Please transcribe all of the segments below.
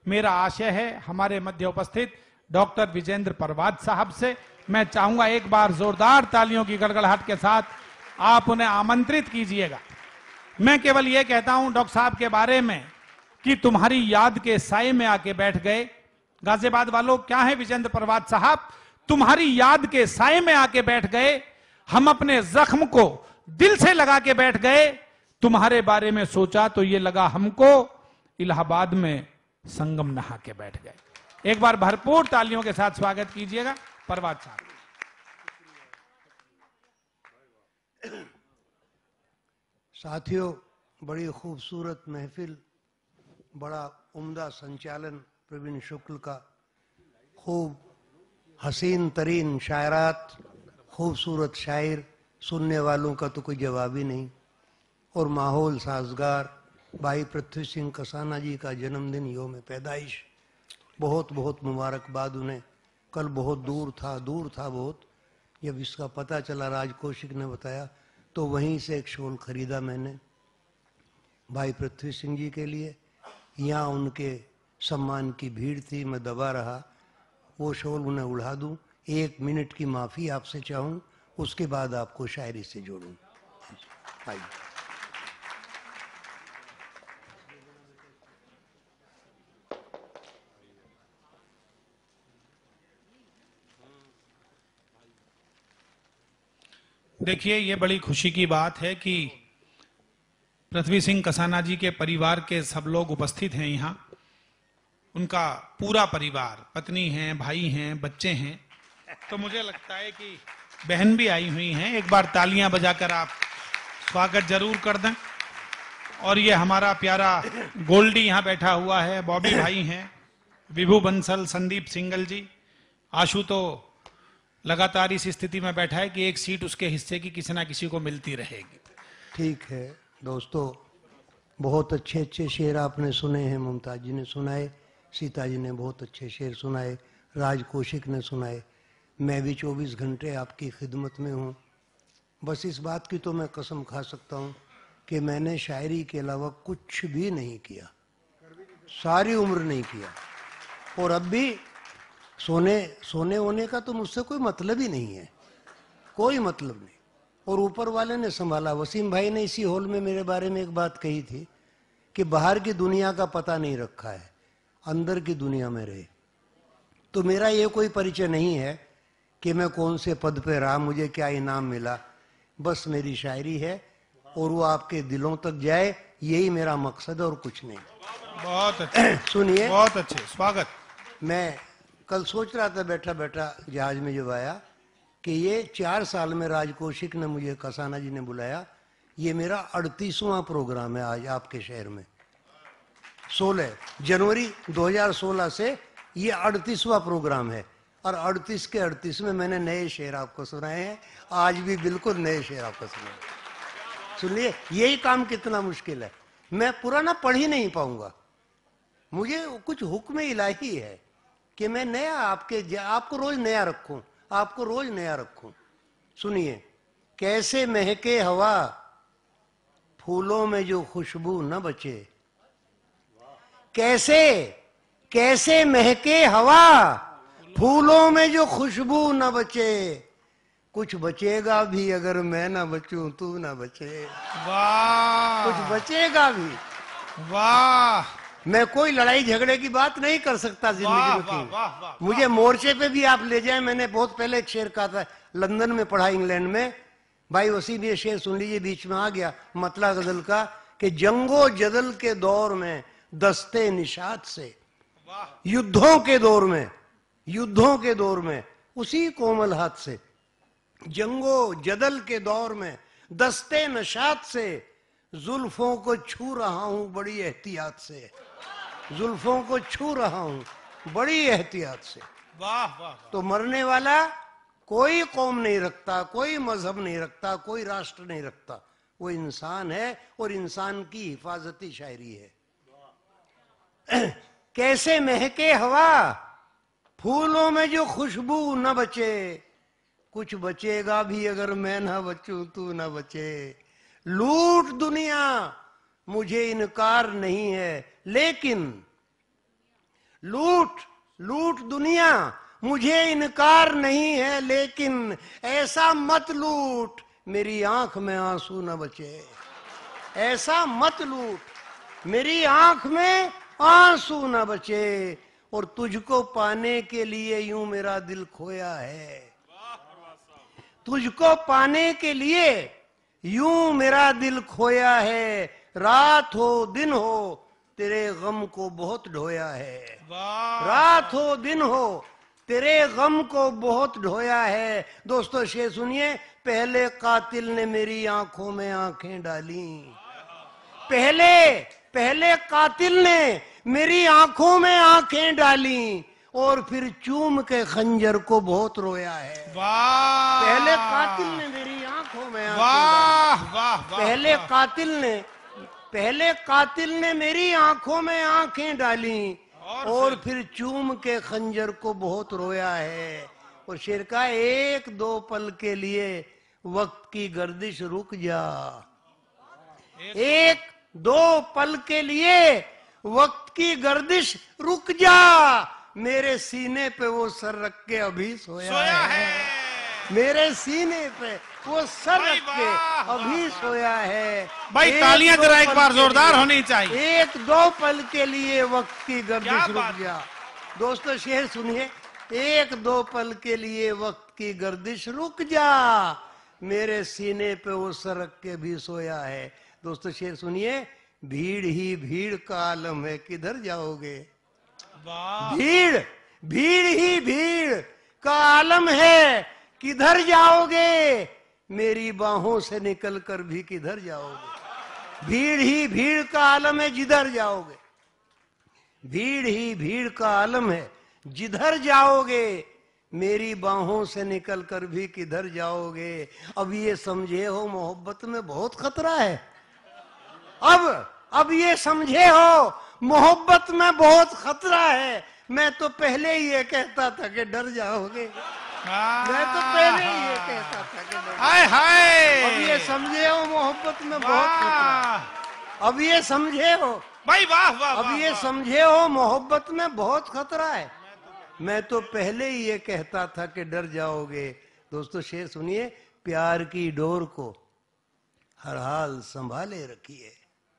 मेरा आशय है हमारे मध्य उपस्थित डॉक्टर विजेंद्र परवाद साहब से मैं चाहूंगा एक बार जोरदार तालियों की गड़गड़ाहट के साथ आप उन्हें आमंत्रित कीजिएगा। मैं केवल यह कहता हूं डॉक्टर साहब के बारे में कि तुम्हारी याद के साए में आके बैठ गए। गाजियाबाद वालों, क्या है विजेंद्र परवाद साहब, तुम्हारी याद के साए में आके बैठ गए। हम अपने जख्म को दिल से लगा के बैठ गए। तुम्हारे बारे में सोचा तो ये लगा हमको इलाहाबाद में संगम नहा के बैठ गए। एक बार भरपूर तालियों के साथ स्वागत कीजिएगा परवाद साहब। साथियों, बड़ी खूबसूरत महफिल, बड़ा उम्दा संचालन प्रवीण शुक्ल का, खूब हसीन तरीन शायरात, खूबसूरत शायर, सुनने वालों का तो कोई जवाब ही नहीं, और माहौल साजगार। भाई पृथ्वी सिंह कसाना जी का जन्मदिन, योम पैदाइश, बहुत बहुत मुबारकबाद उन्हें। कल बहुत दूर था बहुत। जब इसका पता चला, राज कौशिक ने बताया, तो वहीं से एक शॉल खरीदा मैंने भाई पृथ्वी सिंह जी के लिए। यहाँ उनके सम्मान की भीड़ थी, मैं दबा रहा, वो शॉल उन्हें उड़ा दूं। 1 मिनट की माफ़ी आपसे चाहूँ, उसके बाद आपको शायरी से जोड़ूं। आइए। देखिए, ये बड़ी खुशी की बात है कि पृथ्वी सिंह कसाना जी के परिवार के सब लोग उपस्थित हैं यहाँ। उनका पूरा परिवार, पत्नी हैं, भाई हैं, बच्चे हैं, तो मुझे लगता है कि बहन भी आई हुई हैं। एक बार तालियां बजाकर आप स्वागत जरूर कर दें। और ये हमारा प्यारा गोल्डी यहाँ बैठा हुआ है, बॉबी भाई हैं, विभू बंसल, संदीप सिंगल जी। आशु तो लगातार इस स्थिति में बैठा है कि एक सीट उसके हिस्से की किसी ना किसी को मिलती रहेगी। ठीक है दोस्तों, बहुत अच्छे अच्छे शेर आपने सुने हैं। मुमताज जी ने सुनाए, सीता जी ने बहुत अच्छे शेर सुनाए, राज कौशिक ने सुनाए। मैं भी 24 घंटे आपकी खिदमत में हूँ। बस इस बात की तो मैं कसम खा सकता हूँ कि मैंने शायरी के अलावा कुछ भी नहीं किया, सारी उम्र नहीं किया। और अब भी सोने होने का तो मुझसे कोई मतलब ही नहीं है, कोई मतलब नहीं। और ऊपर वाले ने संभाला। वसीम भाई ने इसी हॉल में मेरे बारे में एक बात कही थी कि बाहर की दुनिया का पता नहीं रखा है, अंदर की दुनिया में रहे। तो मेरा ये कोई परिचय नहीं है कि मैं कौन से पद पे रहा, मुझे क्या इनाम मिला। बस मेरी शायरी है और वो आपके दिलों तक जाए, यही मेरा मकसद है और कुछ नहीं। बहुत अच्छे सुनिए, बहुत अच्छे, स्वागत। मैं कल सोच रहा था बैठा बैठा जहाज में जब आया कि ये 4 साल में राज कौशिक ने मुझे, कसाना जी ने बुलाया। ये मेरा 38वां प्रोग्राम है आज आपके शहर में। 16 जनवरी 2016 से ये 38वां प्रोग्राम है। और 38 के 38 में मैंने नए शेर आपको सुनाए हैं। आज भी बिल्कुल नए शेर आपको सुनाए। सुनिए, यही काम कितना मुश्किल है। मैं पुराना पढ़ ही नहीं पाऊंगा, मुझे कुछ हुक्म इलाही है कि मैं नया आपको रोज नया रखूं, आपको रोज नया रखूं। सुनिए, कैसे महके हवा, फूलों में जो खुशबू न बचे। कैसे महके हवा, फूलों में जो खुशबू न बचे। कुछ बचेगा भी अगर मैं ना बचूं, तू ना बचे। वाह, कुछ बचेगा भी। वाह। मैं कोई लड़ाई झगड़े की बात नहीं कर सकता जिंदगी में। मुझे मोर्चे पे भी आप ले जाए। मैंने बहुत पहले एक शेर कहा था, लंदन में पढ़ा, इंग्लैंड में। भाई वसीम, ये शेर सुन लीजिए, बीच में आ गया मतला गजल का, कि जंगो जदल के दौर में दस्ते निशात से, युद्धों के दौर में उसी कोमल हाथ से, जंगो जदल के दौर में दस्ते निशात से, जुल्फों को छू रहा हूं बड़ी एहतियात से। जुल्फों को छू रहा हूं बड़ी एहतियात से। वाह वाह। तो मरने वाला कोई कौम नहीं रखता, कोई मजहब नहीं रखता, कोई राष्ट्र नहीं रखता। वो इंसान है और इंसान की हिफाजती शायरी है। कैसे महके हवा, फूलों में जो खुशबू न बचे। कुछ बचेगा भी अगर मैं ना बचूं, तू ना बचे। लूट दुनिया मुझे इनकार नहीं है, लूट लूट दुनिया, मुझे इनकार नहीं है, लेकिन ऐसा मत लूट मेरी आंख में आंसू न बचे। ऐसा मत लूट मेरी आंख में आंसू न बचे। और तुझको पाने के लिए यूं मेरा दिल खोया है। तुझको पाने के लिए यूं मेरा दिल खोया है। रात हो दिन हो तेरे गम को बहुत ढोया है। रात हो दिन हो तेरे गम को बहुत ढोया है। दोस्तों शेर सुनिए। पहले कातिल ने मेरी आंखों में आंखें डाली। पहले कातिल ने मेरी आंखों में आंखें डाली और फिर चूम के खंजर को बहुत रोया है। पहले कातिल ने मेरी आंखों में आंखें डाली। पहले कातिल ने मेरी आंखों में आंखें डाली और फिर चूम के खंजर को बहुत रोया है। और शेर का एक दो पल के लिए वक्त की गर्दिश रुक जा। एक दो पल के लिए वक्त की गर्दिश रुक जा। मेरे सीने पे वो सर रख के अभी सोया है। मेरे सीने पे वो सर रख के अभी सोया है। भाई तालियां जरा एक बार जोरदार होनी चाहिए। एक दो पल के लिए वक्त की गर्दिश रुक जा। दोस्तों शेर सुनिए। एक दो पल के लिए वक्त की गर्दिश रुक जा। मेरे सीने पे वो सर रख के भी सोया है। दोस्तों शेर सुनिए। भीड़ ही भीड़ का आलम है, किधर जाओगे। भीड़ भीड़ ही भीड़ का आलम है, किधर जाओगे। मेरी बाहों से निकल कर भी किधर जाओगे। भीड़ ही भीड़ का आलम है, जिधर जाओगे। भीड़ ही भीड़ का आलम है, जिधर जाओगे। मेरी बाहों से निकल कर भी किधर जाओगे। अब ये समझे हो मोहब्बत में बहुत खतरा है। अब ये समझे हो मोहब्बत में बहुत खतरा है। मैं तो पहले ही ये कहता था कि डर जाओगे। मैं तो पहले ही ये कहता था कि डर। हाय अब ये समझे हो मोहब्बत में बहुत खतरा है। अब ये समझे हो भाई वाह वाह। अब ये समझे हो मोहब्बत में बहुत खतरा है। मैं तो पहले ही ये कहता था कि डर जाओगे। दोस्तों शेर सुनिए। प्यार की डोर को हर हाल संभाले रखिए।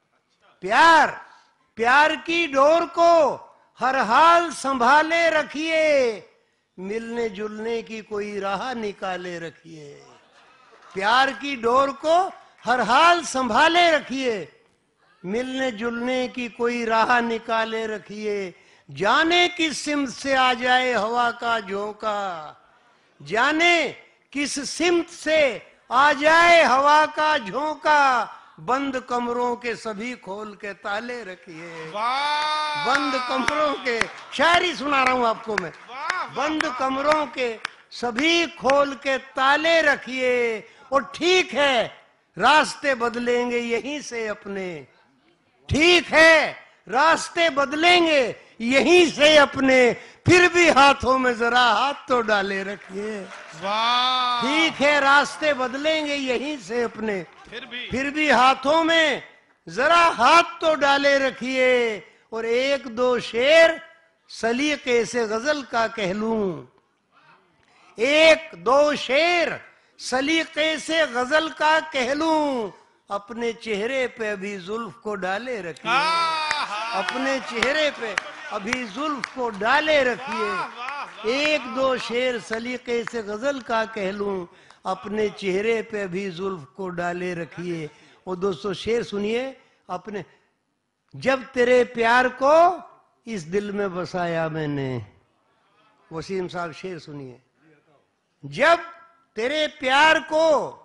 प्यार की डोर को हर हाल संभाले रखिए। मिलने जुलने की कोई राह निकाले रखिए। प्यार की डोर को हर हाल संभाले रखिए। मिलने जुलने की कोई राह निकाले रखिए। जाने किस सिमत से आ जाए हवा का झोंका। जाने किस सिमत से आ जाए हवा का झोंका। बंद कमरों के सभी खोल के ताले रखिए। बंद कमरों के, शायरी सुना रहा हूं आपको मैं। बंद कमरों के सभी खोल के ताले रखिए। और ठीक है रास्ते बदलेंगे यहीं से अपने। ठीक है रास्ते बदलेंगे यहीं से अपने। फिर भी हाथों में जरा हाथ तो डाले रखिए। ठीक है रास्ते बदलेंगे यहीं से अपने। फिर भी हाथों में जरा हाथ तो डाले रखिए। और एक दो शेर सलीके से गजल का कह लूं। एक दो शेर सलीके से गजल का कह लूं। अपने चेहरे पे अभी जुल्फ को डाले रखिए। अपने चेहरे पे अभी जुल्फ को डाले रखिए। एक दो शेर सलीके से गजल का कह लूं। अपने चेहरे पे भी जुल्फ को डाले रखिए। और दोस्तों शेर सुनिए। अपने जब तेरे प्यार को इस दिल में बसाया मैंने। वसीम साहब शेर सुनिए। जब तेरे प्यार को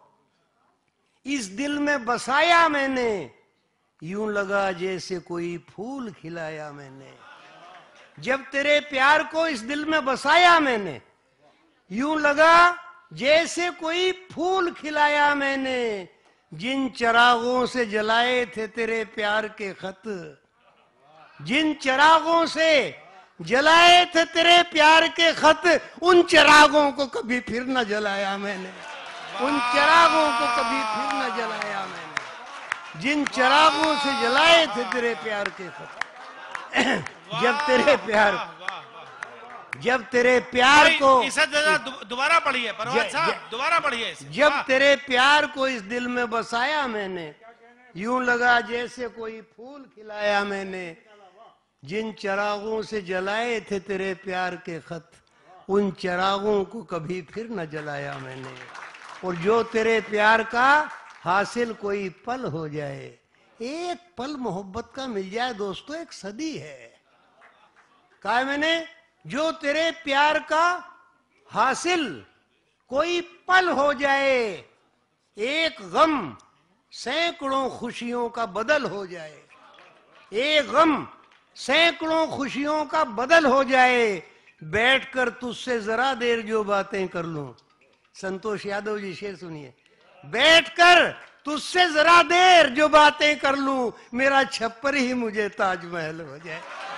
इस दिल में बसाया मैंने। यूं लगा जैसे कोई फूल खिलाया मैंने। जब तेरे प्यार को इस दिल में बसाया मैंने। यूं लगा जैसे कोई फूल खिलाया मैंने। जिन चिरागों से जलाए थे तेरे प्यार के खत। जिन चिरागों से जलाए थे तेरे प्यार के खत। उन चिरागों को कभी फिर न जलाया मैंने। उन चिरागों को कभी फिर न जलाया मैंने। जिन चिरागों से जलाए थे तेरे प्यार के खत। जब तेरे प्यार, जब तेरे प्यार भाई, को, इसे जरा दोबारा पढ़िए परवाद साहब, दोबारा पढ़िए इसे। जब तेरे प्यार को इस दिल में बसाया मैंने, यूं लगा जैसे कोई फूल खिलाया मैंने। जिन चिरागों से जलाए थे तेरे प्यार के खत, उन चिरागों को कभी फिर न जलाया मैंने। और जो तेरे प्यार का हासिल कोई पल हो जाए, एक पल मोहब्बत का मिल जाए दोस्तों, एक सदी है। कहा है मैंने, जो तेरे प्यार का हासिल कोई पल हो जाए, एक गम सैकड़ों खुशियों का बदल हो जाए, एक गम सैकड़ों खुशियों का बदल हो जाए। बैठकर तुझसे जरा देर जो बातें कर लूं। संतोष यादव जी शेर सुनिए। बैठकर तुझसे जरा देर जो बातें कर लूं, मेरा छप्पर ही मुझे ताजमहल हो जाए।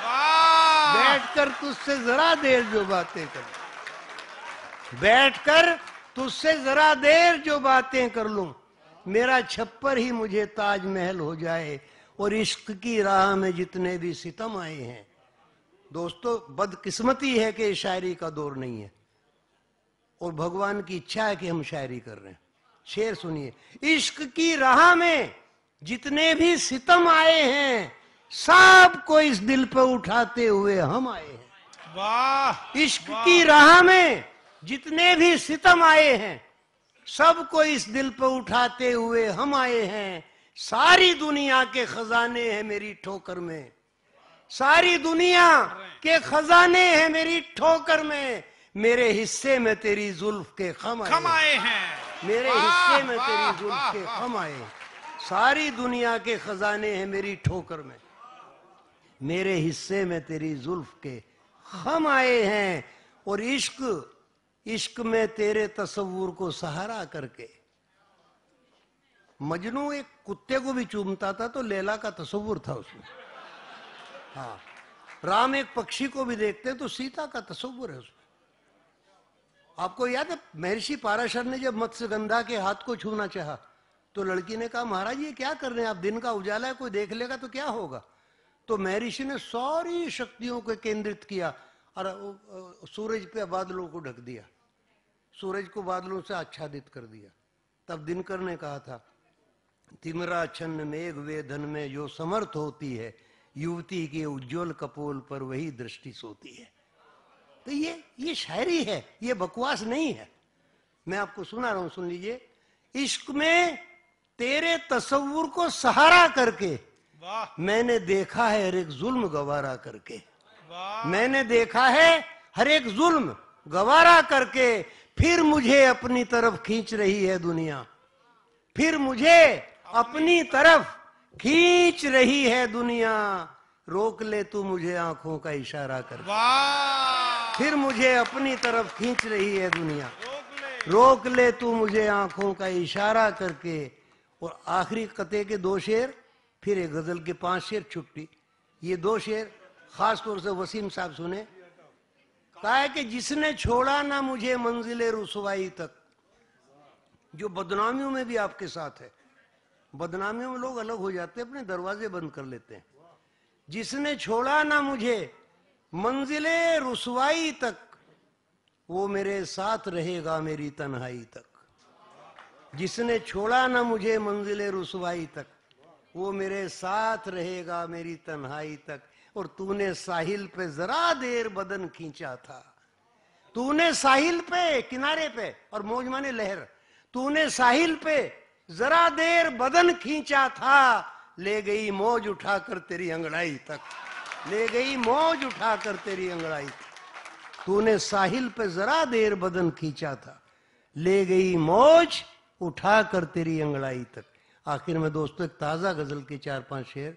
बैठकर तुझसे जरा देर जो बातें कर लूं, बैठकर तुझसे जरा देर जो बातें कर लूं, मेरा छप्पर ही मुझे ताजमहल हो जाए। और इश्क की राह में जितने भी सितम आए हैं दोस्तों, बदकिस्मती है कि शायरी का दौर नहीं है, और भगवान की इच्छा है कि हम शायरी कर रहे हैं। शेर सुनिए। इश्क की राह में जितने भी सितम आए हैं, सबको इस दिल पे उठाते हुए हम आए हैं। वाह। इश्क की राह में जितने भी सितम आए हैं, सबको इस दिल पे उठाते हुए हम आए हैं। सारी दुनिया के खजाने हैं मेरी ठोकर में, सारी दुनिया के खजाने हैं मेरी ठोकर में। मेरे हिस्से में तेरी जुल्फ के खम आए हैं, मेरे हिस्से में तेरी जुल्फ के खम आए हैं। सारी दुनिया के खजाने हैं मेरी ठोकर में, मेरे हिस्से में तेरी जुल्फ के खम आए हैं। और इश्क में तेरे तस्वुर को सहारा करके, मजनू एक कुत्ते को भी चूमता था तो लैला का तस्वुर था उसमें। हाँ, राम एक पक्षी को भी देखते तो सीता का तस्वुर है उसमें। आपको याद है महर्षि पाराशर ने जब मत्स्यगंधा के हाथ को छूना चाहा तो लड़की ने कहा, महाराज ये क्या कर रहे हैं आप, दिन का उजाला है, कोई देख लेगा तो क्या होगा। तो महर्षि ने सारी शक्तियों को केंद्रित किया और सूरज पे बादलों को ढक दिया, सूरज को बादलों से आच्छादित कर दिया। तब दिनकर ने कहा था, तिमरा छन्न मेघ वेधन में जो समर्थ होती है, युवती के उज्जवल कपोल पर वही दृष्टि सोती है। तो ये शायरी है, ये बकवास नहीं है। मैं आपको सुना रहा हूं, सुन लीजिए। इश्क में तेरे तस्वुर को सहारा करके मैंने देखा है हर एक जुल्म गवारा करके, मैंने देखा है हर एक जुल्म गवारा करके। फिर मुझे अपनी तरफ खींच रही है दुनिया, फिर मुझे अपनी तरफ खींच रही है दुनिया। रोक ले तू मुझे आंखों का इशारा करके, फिर मुझे अपनी तरफ खींच रही है दुनिया। रोक ले तू मुझे आंखों का इशारा करके। और आखिरी कते के 2 शेर, फिर एक गजल के 5 शेर, छुट्टी। ये 2 शेर खास तौर से वसीम साहब सुने। कहा है कि जिसने छोड़ा ना मुझे मंजिले रुसवाई तक, जो बदनामियों में भी आपके साथ है, बदनामियों में लोग अलग हो जाते हैं, अपने दरवाजे बंद कर लेते हैं। जिसने छोड़ा ना मुझे मंजिले रुसवाई तक, वो मेरे साथ रहेगा मेरी तन्हाई तक। जिसने छोड़ा ना मुझे मंजिले रुसवाई तक, वो मेरे साथ रहेगा मेरी तन्हाई तक। और तूने साहिल पे जरा देर बदन खींचा था, तूने साहिल पे, किनारे पे, और मौज माने लहर, तूने साहिल पे जरा देर बदन खींचा था। ले गई मौज उठाकर तेरी अंगड़ाई तक, ले गई मौज उठाकर तेरी अंगड़ाई तक। तूने साहिल पे जरा देर बदन खींचा था, ले गई मौज उठाकर तेरी अंगड़ाई तक। आखिर में दोस्तों एक ताजा गजल के 4-5 शेर।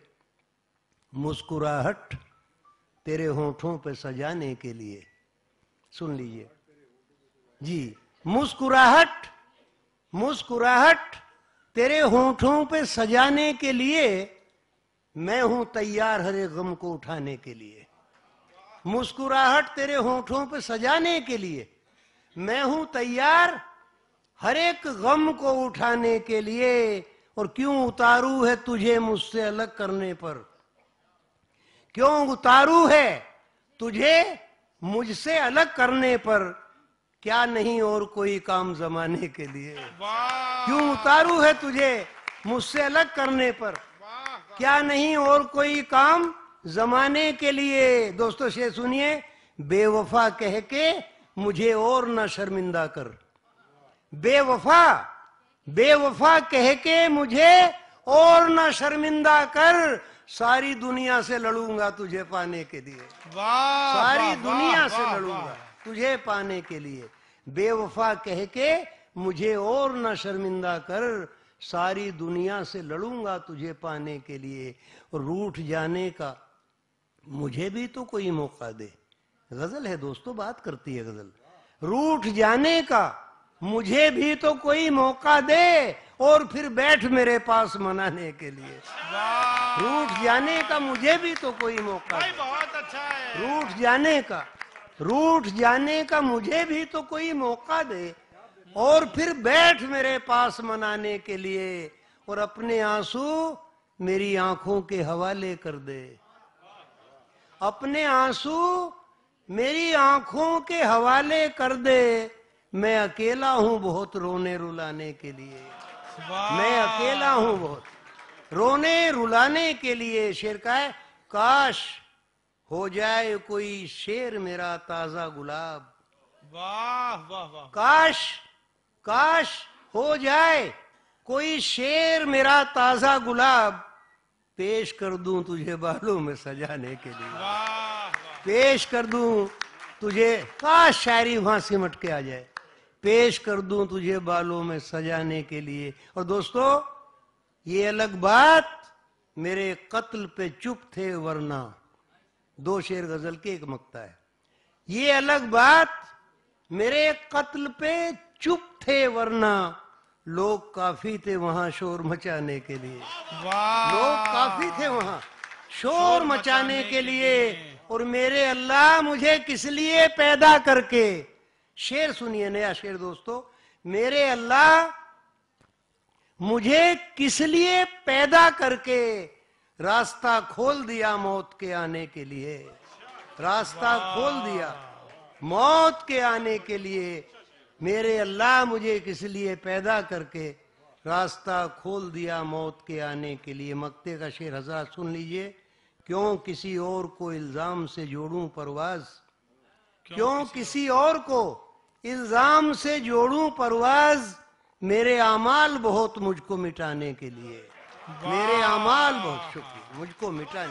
मुस्कुराहट तेरे होठों पे सजाने के लिए, सुन लीजिए जी। मुस्कुराहट, मुस्कुराहट तेरे होठों पे सजाने के लिए, मैं हूं तैयार हर एक गम को उठाने के लिए। मुस्कुराहट तेरे होठों पे सजाने के लिए, मैं हूं तैयार हर एक गम को उठाने के लिए। और क्यों उतारू है तुझे मुझसे अलग करने पर, क्यों उतारू है तुझे मुझसे अलग करने पर, क्या नहीं और कोई काम जमाने के लिए। क्यों उतारू है तुझे मुझसे अलग करने पर, क्या नहीं और कोई काम जमाने के लिए। दोस्तों शेर सुनिए, बेवफा कह के मुझे और न शर्मिंदा कर। बेवफा, बेवफा कह के मुझे और न शर्मिंदा कर, सारी दुनिया से लड़ूंगा तुझे पाने के लिए। सारी दुनिया से लड़ूंगा तुझे पाने के लिए। बेवफा कह के मुझे और न शर्मिंदा कर, सारी दुनिया से लड़ूंगा तुझे पाने के लिए। और रूठ जाने का मुझे भी तो कोई मौका दे। गजल है दोस्तों, बात करती है गजल। रूठ जाने का मुझे भी तो कोई मौका दे, और फिर बैठ मेरे पास मनाने के लिए। रूठ जाने का मुझे भी तो कोई मौका दे। बहुत अच्छा है। रूठ जाने का, रूठ जाने का मुझे भी तो कोई मौका दे, और फिर बैठ मेरे पास मनाने के लिए। और अपने आंसू मेरी आंखों के हवाले कर दे। अपने आंसू मेरी आंखों के हवाले कर दे। मैं अकेला हूं बहुत रोने रुलाने के लिए। मैं अकेला हूं बहुत रोने रुलाने के लिए। शेर का है, काश हो जाए कोई शेर मेरा ताजा गुलाब। वाह वाह वाह। काश, काश हो जाए कोई शेर मेरा ताजा गुलाब, पेश कर दूं तुझे बालों में सजाने के लिए। वाह, पेश कर दूं तुझे, काश शायरी वहां सिमट के आ जाए। पेश कर दूं तुझे बालों में सजाने के लिए। और दोस्तों ये अलग बात मेरे कत्ल पे चुप थे वरना। दो शेर गजल के, एक मक्ता है। ये अलग बात मेरे कत्ल पे चुप थे वरना, लोग काफी थे वहां शोर मचाने के लिए। लोग काफी थे वहां शोर मचाने के लिए। और मेरे अल्लाह मुझे किस लिए पैदा करके। शेर सुनिए, नया शेर दोस्तों। मेरे अल्लाह मुझे किस लिए पैदा करके, रास्ता खोल दिया मौत के आने के लिए। रास्ता खोल दिया मौत के आने के लिए। मेरे अल्लाह मुझे किस लिए पैदा करके, रास्ता खोल दिया मौत के आने के लिए। मक्ते का शेर हज़रात सुन लीजिए। क्यों किसी और को इल्जाम से जोड़ूं परवाज, क्यों किसी और को इल्जाम से जोड़ूं परवाज, मेरे अमाल बहुत मुझको मिटाने के लिए। मेरे अमाल बहुत, शुक्रिया, मुझको मिटाने।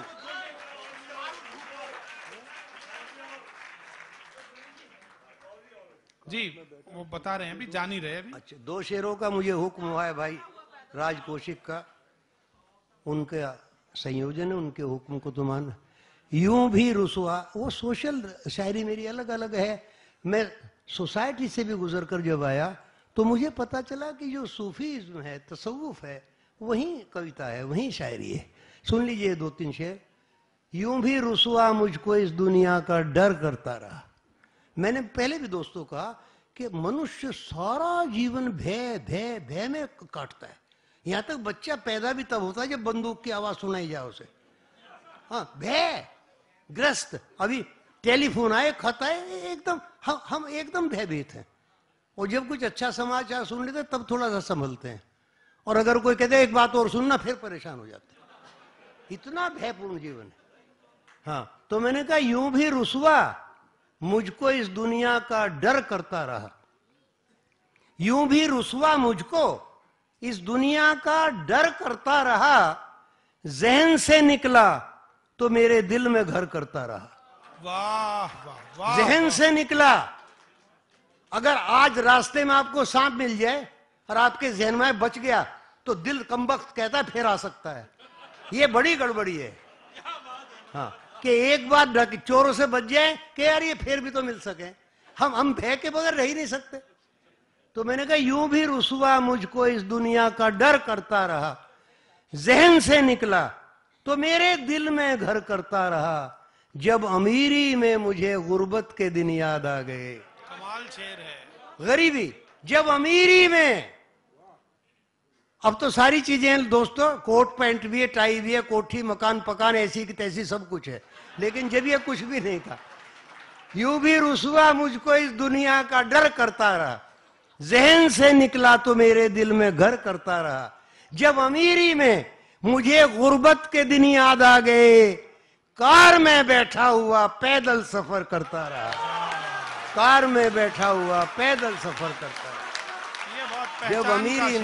जी वो बता रहे हैं, अभी जान ही रहे अभी। अच्छा, दो शेरों का मुझे हुक्म हुआ है भाई राज कौशिक का, उनका संयोजन है, उनके हुक्म को तो मान। यूं भी रुसवा, वो सोशल शायरी मेरी अलग अलग है। मैं सोसाइटी से भी गुजर कर जब आया तो मुझे पता चला कि जो सूफीज्म है, तसव्वुफ है, वही कविता है, वही शायरी है। सुन लीजिए दो तीन शेर। यूं भी रुसवा मुझको इस दुनिया का डर करता रहा। मैंने पहले भी दोस्तों कहा कि मनुष्य सारा जीवन भय भय भय में काटता है। यहां तक बच्चा पैदा भी तब होता है जब बंदूक की आवाज सुनाई जाए उसे। हाँ, भय ग्रस्त। अभी टेलीफोन आए, खत आए, एकदम हम एकदम भयभीत हैं। और जब कुछ अच्छा समाचार सुन लेते तब थोड़ा सा संभलते हैं। और अगर कोई कहते एक बात और सुनना, फिर परेशान हो जाते हैं। इतना भयपूर्ण जीवन है। हाँ, तो मैंने कहा यूं भी रुसवा मुझको इस दुनिया का डर करता रहा। यूं भी रुसवा मुझको इस दुनिया का डर करता रहा, जहन से निकला तो मेरे दिल में घर करता रहा। वाह वाह वाह। जहन से निकला। अगर आज रास्ते में आपको सांप मिल जाए और आपके जहन में बच गया तो दिल कमबख्त कहता है फिर आ सकता है। ये बड़ी गड़बड़ी है। हाँ, कि एक बार चोरों से बच जाए कि यार ये फिर भी तो मिल सके। हम भय के बगैर रह ही नहीं सकते। तो मैंने कहा यूं भी रुसवा मुझको इस दुनिया का डर करता रहा, जहन से निकला तो मेरे दिल में घर करता रहा। जब अमीरी में मुझे गुर्बत के दिन याद आ गए। कमाल शेर है। गरीबी, जब अमीरी में, अब तो सारी चीजें दोस्तों, कोट पैंट भी है, टाई भी है, कोठी मकान पकान ऐसी की तैसी सब कुछ है, लेकिन जब ये कुछ भी नहीं था। यूं भी रुसवा मुझको इस दुनिया का डर करता रहा, जहन से निकला तो मेरे दिल में घर करता रहा। जब अमीरी में मुझे गुर्बत के दिन याद आ गए, कार में बैठा हुआ पैदल सफर करता रहा, कार में बैठा हुआ पैदल सफर करता रहा। जब अमीरी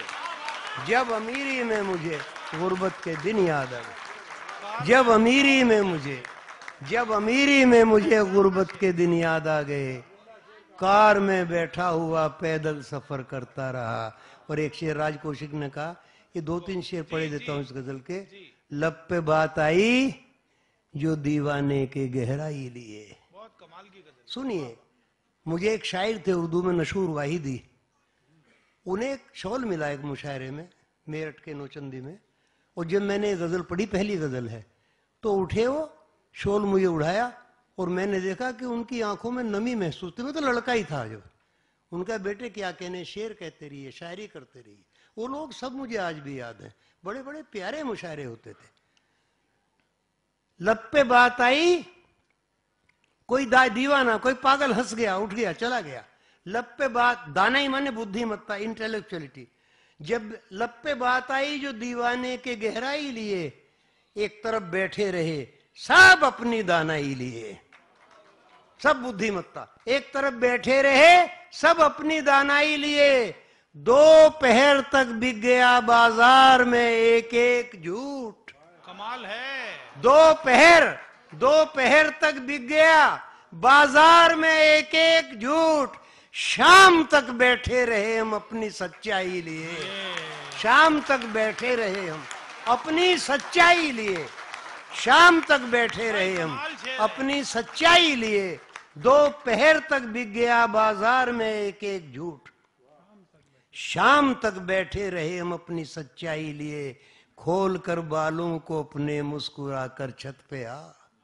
में मुझे गुर्बत के दिन याद आ गए, जब अमीरी में मुझे गुर्बत के दिन याद आ गए, कार में बैठा हुआ पैदल सफर करता रहा। और एक शेर राज कौशिक ने कहा, ये 2-3 शेर पढ़े देता हूं इस गजल के। लब पे बात आई जो दीवाने के गहराई लिए। बहुत कमाल की गजल। सुनिए, मुझे एक शायर थे उर्दू में, नशूर वाहिदी, उन्हें एक शॉल मिला एक मुशायरे में मेरठ के नौचंदी में, और जब मैंने गजल पढ़ी, पहली गजल है, तो उठे वो, शॉल मुझे उड़ाया, और मैंने देखा कि उनकी आंखों में नमी महसूस थी। मैं तो लड़का ही था जो। उनका बेटे क्या कहने, शेर कहते रहिए, शायरी करते रहिए। वो लोग सब मुझे आज भी याद हैं, बड़े बड़े प्यारे मुशायरे होते थे। लब पे बात आई, कोई दीवाना, कोई पागल हंस गया, उठ गया, चला गया। लब पे बात, दाना ही माने बुद्धिमत्ता, इंटेलेक्चुअलिटी। जब लब पे बात आई जो दीवाने के गहराई लिए, एक तरफ बैठे रहे सब अपनी दानाई लिए, सब बुद्धिमत्ता, एक तरफ बैठे रहे सब अपनी दानाई लिए। 2 पहर तक बिक गया बाजार में एक एक झूठ। कमाल है। 2 पहर तक बिक गया बाजार में एक एक झूठ। शाम तक बैठे रहे हम अपनी सच्चाई लिए, शाम तक बैठे रहे हम अपनी सच्चाई लिए, शाम तक बैठे रहे हम अपनी सच्चाई लिए। 2 पहर तक बिक गया बाजार में एक एक झूठ। शाम तक बैठे रहे हम अपनी सच्चाई लिए, खोल कर बालों को अपने मुस्कुरा कर छत पे आ,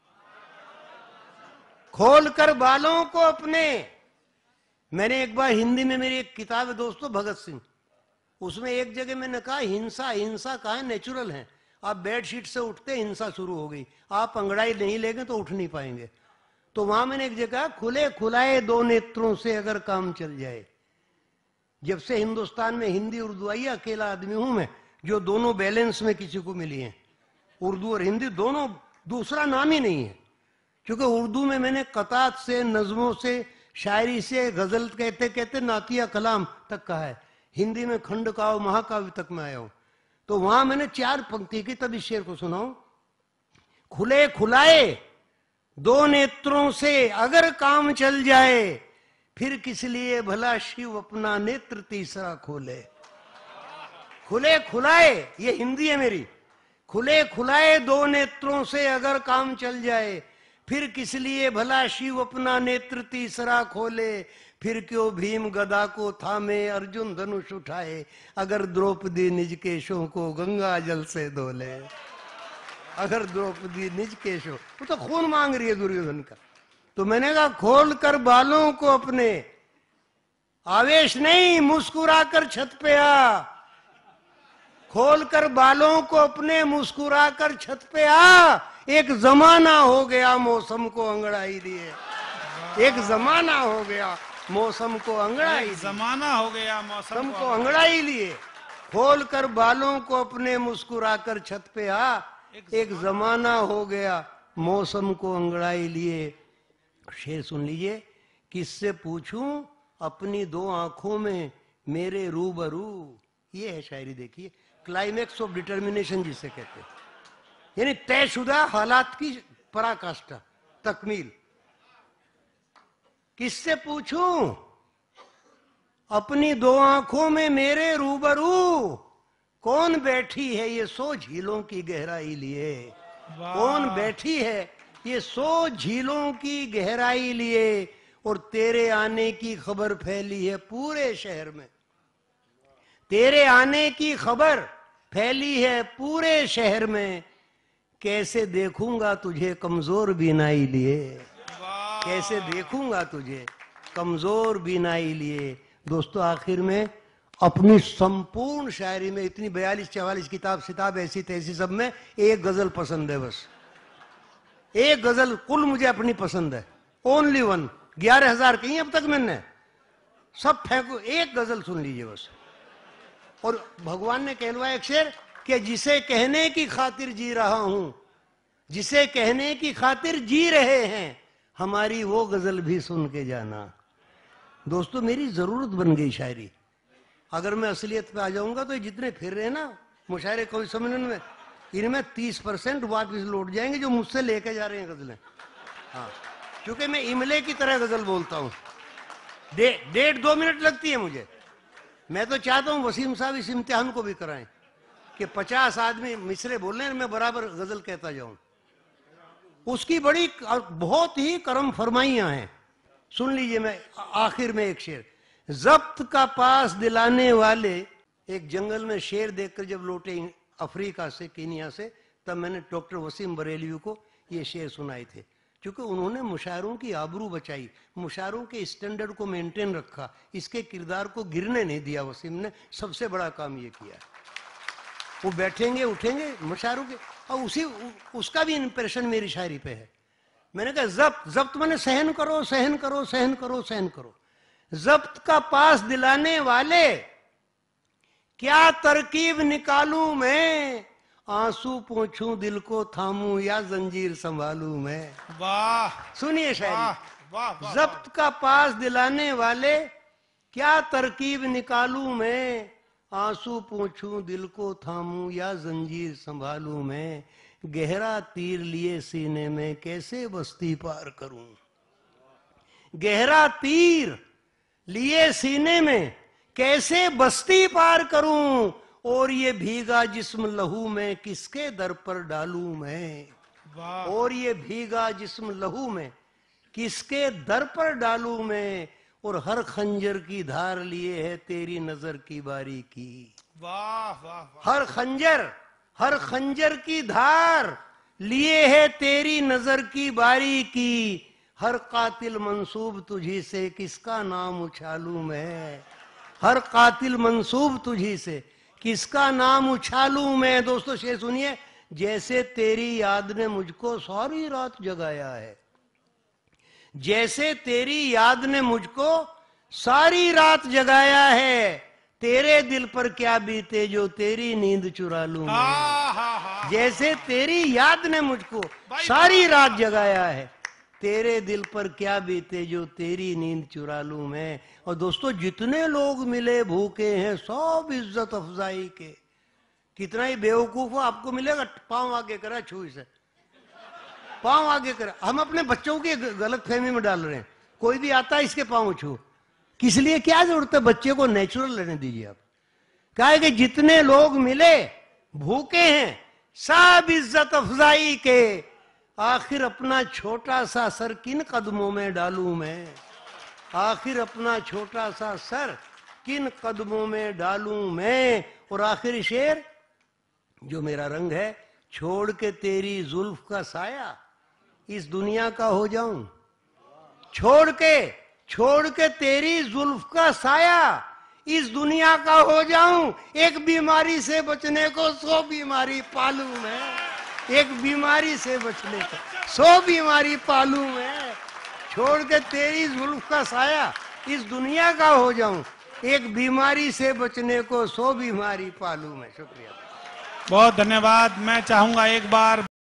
खोल कर बालों को अपने। मैंने एक बार हिंदी में, मेरी एक किताब है दोस्तों भगत सिंह, उसमें एक जगह मैंने कहा हिंसा, हिंसा कहाँ है, नेचुरल है। आप बेडशीट से उठते हिंसा शुरू हो गई, आप अंगड़ाई नहीं लेंगे तो उठ नहीं पाएंगे। तो वहां मैंने एक जगह, खुले खुलाए 2 नेत्रों से अगर काम चल जाए। जब से हिंदुस्तान में हिंदी उर्दू आई, अकेला आदमी हूं मैं जो दोनों बैलेंस में किसी को मिली है। उर्दू और हिंदी दोनों, दूसरा नाम ही नहीं है। क्योंकि उर्दू में मैंने कतात से, नज्मों से, शायरी से, गजल कहते कहते नातिया कलाम तक कहा है। हिंदी में खंड काव्य, महाकाव्य तक में आया हूं। तो वहां मैंने 4 पंक्ति की, तब इस शेर को सुनाऊं। खुले खुलाए 2 नेत्रों से अगर काम चल जाए, फिर किस लिए भला शिव अपना नेत्र तीसरा खोले। खुले खुलाए, ये हिंदी है मेरी, खुले खुलाए 2 नेत्रों से अगर काम चल जाए, फिर किस लिए भला शिव अपना नेत्र तीसरा खोले। फिर क्यों भीम गदा को थामे अर्जुन धनुष उठाए, अगर द्रौपदी निज केशों को गंगा जल से धोले। अगर द्रौपदी निज केशों, वो तो खून मांग रही है दुर्योधन का। तो मैंने कहा खोल कर बालों को अपने, आवेश नहीं, मुस्कुरा कर छत पे आ। खोल कर बालों को अपने, मुस्कुरा कर छत पे आ। एक जमाना हो गया मौसम को अंगड़ाई लिए, एक जमाना हो गया मौसम को अंगड़ाई, जमाना हो गया मौसम को अंगड़ाई लिए। खोल कर बालों को अपने, मुस्कुरा कर छत पे आ। एक जमाना हो गया मौसम को अंगड़ाई लिए। शेर सुन लीजिए। किससे पूछूं अपनी 2 आंखों में मेरे रूबरू। ये है शायरी, देखिए, क्लाइमेक्स ऑफ डिटर्मिनेशन जिसे कहते हैं, यानी तयशुदा हालात की पराकाष्ठा, तकमील। किससे पूछूं अपनी 2 आंखों में मेरे रूबरू, कौन बैठी है ये 100 झीलों की गहराई लिए। कौन बैठी है ये 100 झीलों की गहराई लिए, और तेरे आने की खबर फैली है पूरे शहर में। तेरे आने की खबर फैली है पूरे शहर में। कैसे देखूंगा तुझे कमजोर बीनाई लिए, कैसे देखूंगा तुझे कमजोर बीनाई लिए। दोस्तों आखिर में अपनी संपूर्ण शायरी में इतनी 42-44 किताब ऐसी तैसी सब में एक गजल पसंद है, बस एक गजल कुल मुझे अपनी पसंद है, ओनली वन। 11,000 कहीं अब तक मैंने, सब फेंको, एक गजल सुन लीजिए बस। और भगवान ने कहलवाया एक शेर कि जिसे कहने की खातिर जी रहा हूं, जिसे कहने की खातिर जी रहे हैं, हमारी वो गजल भी सुन के जाना। दोस्तों मेरी जरूरत बन गई शायरी। अगर मैं असलियत पे आ जाऊंगा तो जितने फिर रहे ना मुशायरे कोई सम्मेलन में, इनमें 30% वापस लौट जाएंगे जो मुझसे लेके जा रहे हैं गजलें। हाँ, क्योंकि मैं इमले की तरह गजल बोलता हूँ, 1.5-2 मिनट लगती है मुझे। मैं तो चाहता हूँ वसीम साहब इस इम्तिहान को भी कराएं कि 50 आदमी मिसरे बोल रहे हैं, मैं बराबर गजल कहता जाऊं। उसकी बड़ी बहुत ही करम फरमाइयां हैं, सुन लीजिए। मैं आखिर में एक शेर, जब्त का पास दिलाने वाले, एक जंगल में शेर देखकर जब लौटे अफ्रीका से, कीनिया से, तब मैंने डॉक्टर वसीम बरेलवी को ये शेर सुनाए थे, क्योंकि उन्होंने मुशायरों की आबरू बचाई, मुशायरों के स्टैंडर्ड को मेंटेन रखा, इसके किरदार को गिरने नहीं दिया। वसीम ने सबसे बड़ा काम ये किया। वो बैठेंगे उठेंगे मुशायरों के, और उसका भी इंप्रेशन मेरी शायरी पे है। मैंने कहा जब्त मैंने सहन करो सहन करो सहन करो सहन करो। जब्त का पास दिलाने वाले, क्या तरकीब निकालूं मैं, आंसू पोंछूं दिल को थामूं या जंजीर संभालूं मैं। वाह, सुनिए शायरी। वाह, वाह, जब्त का पास दिलाने वाले, क्या तरकीब निकालूं मैं, आंसू पोंछूं दिल को थामूं या जंजीर संभालूं मैं। गहरा तीर लिए सीने में कैसे बस्ती पार करूं, गहरा तीर लिए सीने में कैसे बस्ती पार करूं, और ये भीगा जिस्म लहू में किसके दर पर डालूं मैं। और ये भीगा जिस्म लहू में किसके दर पर डालूं मैं, और हर खंजर की धार लिए है तेरी नजर की बारीकी। वाह वाह, हर खंजर की धार लिए है तेरी नजर की बारीकी। हर कातिल मंसूब तुझी से किसका नाम उछालूं मैं, हर कातिल मंसूब तुझी से किसका नाम उछालूं मैं। दोस्तों शेर सुनिए, जैसे तेरी याद ने मुझको सारी रात जगाया है, जैसे तेरी याद ने मुझको सारी रात जगाया है, तेरे दिल पर क्या बीते जो तेरी नींद चुरा लूं मैं। जैसे तेरी याद ने मुझको सारी रात जगाया है, तेरे दिल पर क्या बीते जो तेरी नींद चुरा लूं मैं। और दोस्तों जितने लोग मिले भूखे हैं सब इज्जत अफजाई के। कितना ही बेवकूफ हो आपको मिलेगा, पांव आगे करा छू से, पांव आगे करा। हम अपने बच्चों की गलत फहमी में डाल रहे हैं, कोई भी आता है इसके पांव छू, किस लिए, क्या जरूरत है, बच्चे को नेचुरल रहने दीजिए आप। क्या है कि जितने लोग मिले भूखे हैं सब इज्जत अफजाई के, आखिर अपना छोटा सा सर किन कदमों में डालूं मैं, आखिर अपना छोटा सा सर किन कदमों में डालूं मैं। और आखिर शेर जो मेरा रंग है, छोड़ के तेरी जुल्फ का साया इस दुनिया का हो जाऊं, छोड़ के तेरी जुल्फ का साया इस दुनिया का हो जाऊं। एक बीमारी से बचने को 100 बीमारी पालूं मैं, एक बीमारी से बचने को 100 बीमारी पालूं मैं। छोड़ के तेरी जुल्फ का साया इस दुनिया का हो जाऊं, एक बीमारी से बचने को 100 बीमारी पालूं मैं। शुक्रिया, बहुत धन्यवाद। मैं चाहूंगा एक बार